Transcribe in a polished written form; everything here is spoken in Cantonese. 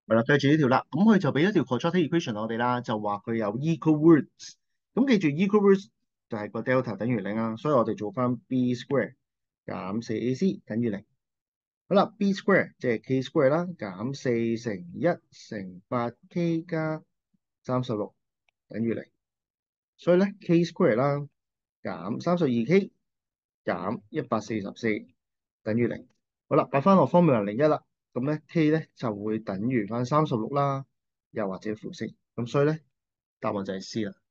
係啦，對住呢條啦，咁佢就俾一條 quadratic equation 我哋啦，就話佢有 equal roots。咁記住 equal roots 就係個 delta 等於零啊，所以我哋做翻 b square 減 4ac 等於零。好啦，b square 即係 k square 啦，減4乘1乘8k 加36等於零。所以咧 k square 啦，減32k 減144等於零。好啦，擺翻落方面零一啦，咁咧 k 咧就會等於翻36啦，又或者負式。咁所以咧答案就係 C 啦。